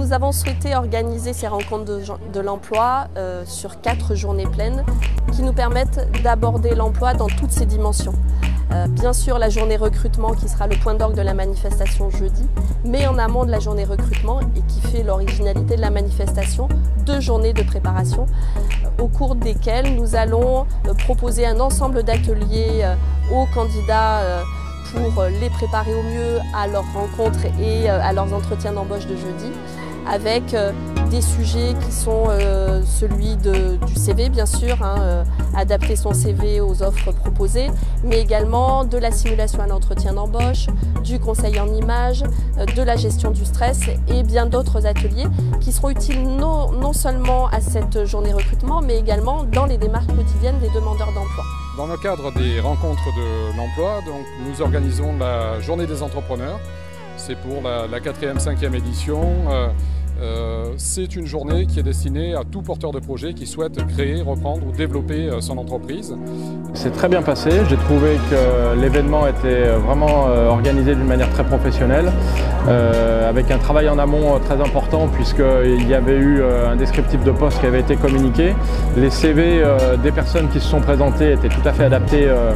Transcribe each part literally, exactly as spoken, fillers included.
nous avons souhaité organiser ces rencontres de, de l'emploi euh, sur quatre journées pleines qui nous permettent d'aborder l'emploi dans toutes ses dimensions. Euh, bien sûr, la journée recrutement qui sera le point d'orgue de la manifestation jeudi, mais en amont de la journée recrutement et qui fait l'originalité de la manifestation, deux journées de préparation euh, au cours desquelles nous allons euh, proposer un ensemble d'ateliers euh, aux candidats euh, pour les préparer au mieux à leurs rencontres et à leurs entretiens d'embauche de jeudi, avec des sujets qui sont euh, celui de, du C V bien sûr, hein, euh, adapter son C V aux offres proposées, mais également de la simulation à l'entretien d'embauche, du conseil en images, euh, de la gestion du stress et bien d'autres ateliers qui seront utiles non, non seulement à cette journée recrutement, mais également dans les démarches quotidiennes des demandeurs d'emploi. Dans le cadre des rencontres de l'emploi, donc, nous organisons la journée des entrepreneurs. C'est pour la, la quatrième, cinquième édition. Euh, euh, c'est une journée qui est destinée à tout porteur de projet qui souhaite créer, reprendre ou développer euh, son entreprise. C'est très bien passé. J'ai trouvé que l'événement était vraiment euh, organisé d'une manière très professionnelle, euh, avec un travail en amont très important puisqu'il y avait eu euh, un descriptif de poste qui avait été communiqué. Les C V euh, des personnes qui se sont présentées étaient tout à fait adaptés euh,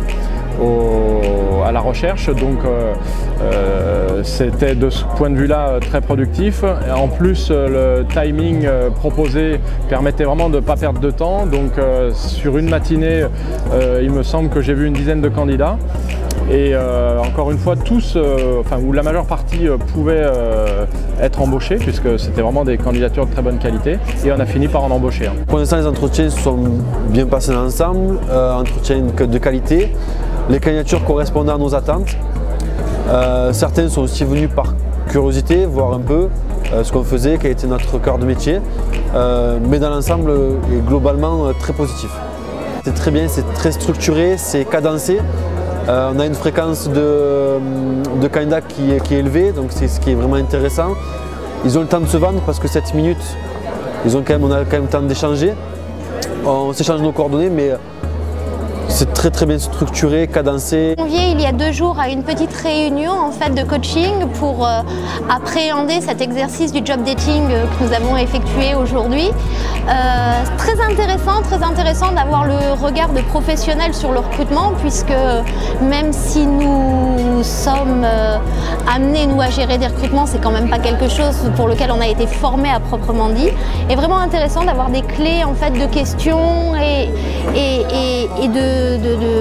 Au, à la recherche, donc euh, euh, c'était de ce point de vue-là très productif. Et en plus, le timing euh, proposé permettait vraiment de ne pas perdre de temps. Donc euh, sur une matinée, euh, il me semble que j'ai vu une dizaine de candidats. Et euh, encore une fois, tous, euh, enfin, ou la majeure partie euh, pouvaient euh, être embauchés, puisque c'était vraiment des candidatures de très bonne qualité, et on a fini par en embaucher. Hein. Pour l'instant, les entretiens se sont bien passés ensemble, euh, entretiens de qualité. Les candidatures correspondaient à nos attentes. Euh, certains sont aussi venus par curiosité, voir un peu euh, ce qu'on faisait, quel était notre cœur de métier, euh, mais dans l'ensemble, est globalement euh, très positif. C'est très bien, c'est très structuré, c'est cadencé. Euh, on a une fréquence de, de candidats qui est, qui est élevée, donc c'est ce qui est vraiment intéressant. Ils ont le temps de se vendre parce que sept minutes, ils ont quand même, on a quand même le temps d'échanger. On s'échange nos coordonnées, mais c'est très très bien structuré, cadencé. On vient il y a deux jours à une petite réunion en fait, de coaching pour euh, appréhender cet exercice du job dating euh, que nous avons effectué aujourd'hui. Euh, très intéressant, très intéressant d'avoir le regard de professionnels sur le recrutement, puisque même si nous sommes euh, amenés nous à gérer des recrutements, c'est quand même pas quelque chose pour lequel on a été formé à proprement dit. Et vraiment intéressant d'avoir des clés en fait de questions et, et, et, et de De, de,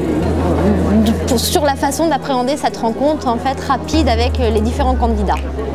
de, pour, sur la façon d'appréhender cette rencontre en fait, rapide avec les différents candidats.